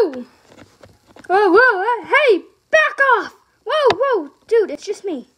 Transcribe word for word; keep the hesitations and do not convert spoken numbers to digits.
Whoa, whoa, uh, hey, back off! Whoa, whoa, dude, it's just me.